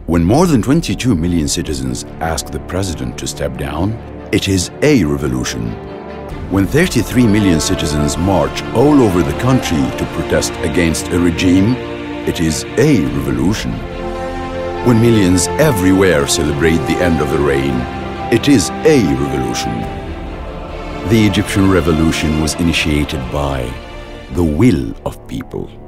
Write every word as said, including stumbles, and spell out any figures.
When more than twenty-two million citizens ask the president to step down, it is a revolution. When thirty-three million citizens march all over the country to protest against a regime, it is a revolution. When millions everywhere celebrate the end of the reign, it is a revolution. The Egyptian revolution was initiated by the will of people.